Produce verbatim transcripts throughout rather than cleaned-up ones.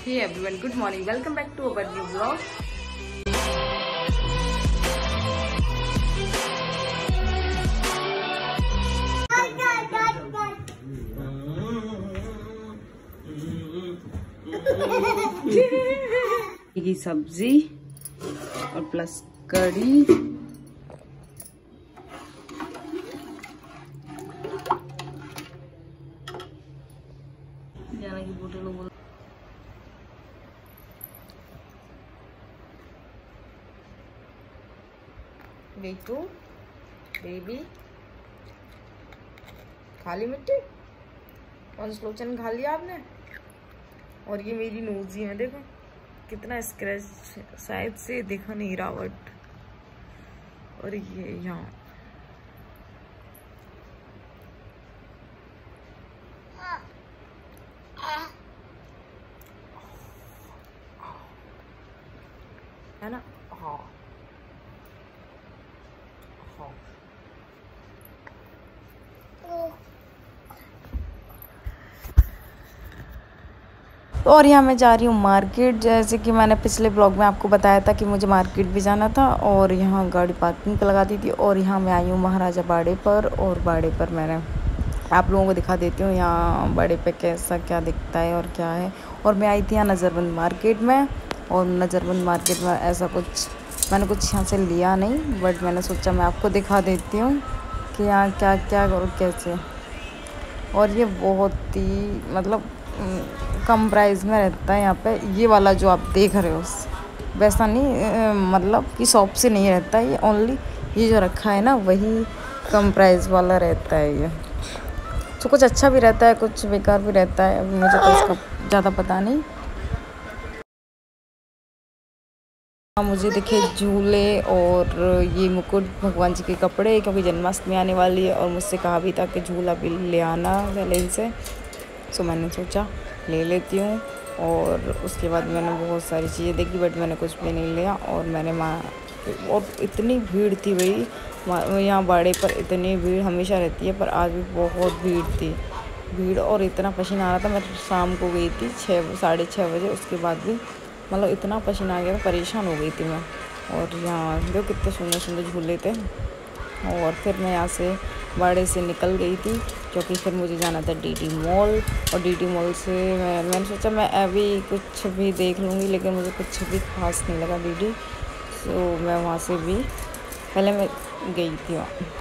Hey everyone, good morning. Welcome back to our new vlog. की सब्जी और plus कढ़ी। जाना की बोतल बोल देखो बेबी खाली मिट्टी और लोचन खा लिया आपने। और ये मेरी नोजी है, देखो कितना स्क्रैच शायद से देखा नहीं रावट। और ये यहाँ है ना। हाँ हाँ और यहाँ मैं जा रही हूँ मार्केट। जैसे कि मैंने पिछले ब्लॉग में आपको बताया था कि मुझे मार्केट भी जाना था और यहाँ गाड़ी पार्किंग पर लगा दी थी। और यहाँ मैं आई हूँ महाराजा बाड़े पर। और बाड़े पर मैंने आप लोगों को दिखा देती हूँ यहाँ बाड़े पे कैसा क्या दिखता है और क्या है। और मैं आई थी यहाँ नज़रबंद मार्केट में। और नज़रबंद मार्केट में ऐसा कुछ मैंने कुछ यहाँ से लिया नहीं, बट मैंने सोचा मैं आपको दिखा देती हूँ कि यहाँ क्या क्या और कैसे। और ये बहुत ही मतलब कम प्राइस में रहता है यहाँ पे। ये वाला जो आप देख रहे हो वैसा नहीं, मतलब कि शॉप से नहीं रहता है। ये ओनली ये जो रखा है ना वही कम प्राइस वाला रहता है। ये तो कुछ अच्छा भी रहता है, कुछ बेकार भी रहता है। अभी मुझे तो इसका ज़्यादा पता नहीं। मुझे दिखे झूले और ये मुकुट भगवान जी के कपड़े, क्योंकि जन्माष्टमी आने वाली है और मुझसे कहा भी था कि झूला भी ले आना पहले से। सो मैंने सोचा ले लेती हूँ। और उसके बाद मैंने बहुत सारी चीज़ें देखी, बट मैंने कुछ भी नहीं लिया। और मैंने माँ और इतनी भीड़ थी भाई यहाँ बाड़े पर, इतनी भीड़ हमेशा रहती है पर आज भी बहुत भीड़ थी। भीड़ और इतना पसीना आ रहा था। मैं शाम को गई थी छः साढ़े छः बजे, उसके बाद भी मतलब इतना पसीना आ गया था, परेशान हो गई थी मैं। और यहाँ देखो कितने सुंदर सुंदर झूले थे। और फिर मैं यहाँ से बाड़े से निकल गई थी, क्योंकि फिर मुझे जाना था डीडी मॉल। और डीडी मॉल से मैं मैंने सोचा मैं अभी कुछ भी देख लूँगी, लेकिन मुझे कुछ भी खास नहीं लगा डीडी। तो मैं वहाँ से भी पहले मैं गई थी वहाँ।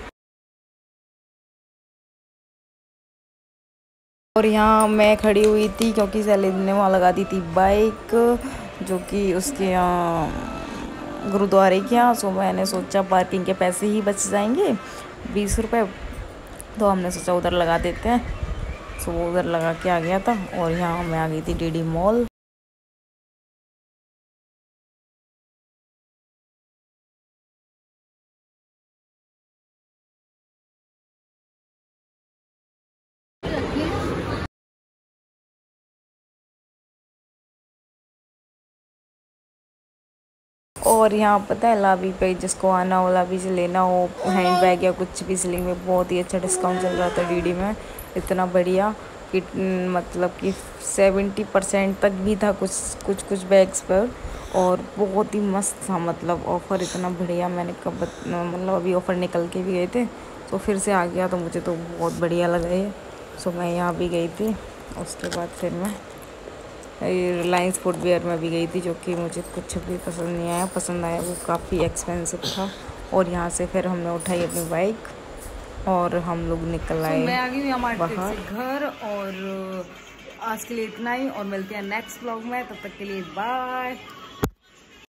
और यहाँ मैं खड़ी हुई थी क्योंकि सैलिद ने वहाँ लगा दी थी बाइक, जो कि उसके यहाँ गुरुद्वारे के यहाँ। सो मैंने सोचा पार्किंग के पैसे ही बच जाएंगे बीस रुपए, तो हमने सोचा उधर लगा देते हैं। सो वो उधर लगा के आ गया था। और यहाँ मैं आ गई थी डीडी मॉल। और यहाँ पता है लाबी पे जिसको आना हो, लाबी से लेना हो हैंड बैग या कुछ भी, सिलिंग में बहुत ही अच्छा डिस्काउंट चल रहा था डीडी में। इतना बढ़िया कि मतलब कि सेवेंटी परसेंट तक भी था कुछ कुछ कुछ बैग्स पर। और बहुत ही मस्त था, मतलब ऑफ़र इतना बढ़िया। मैंने कब मतलब अभी ऑफ़र निकल के भी गए थे, तो फिर से आ गया, तो मुझे तो बहुत बढ़िया लगा ये। सो मैं यहाँ भी गई थी। उसके बाद फिर मैं रिलायंस फुटवेयर में भी गई थी, जो कि मुझे कुछ भी पसंद नहीं आया। पसंद आया वो काफ़ी एक्सपेंसिव था। और यहाँ से फिर हमने उठाई अपनी बाइक और हम लोग निकल आए। so, मैं आ गई हूँ मार्केट से घर। और आज के लिए इतना ही, और मिलते हैं नेक्स्ट ब्लॉग में। तब तक के लिए बाय।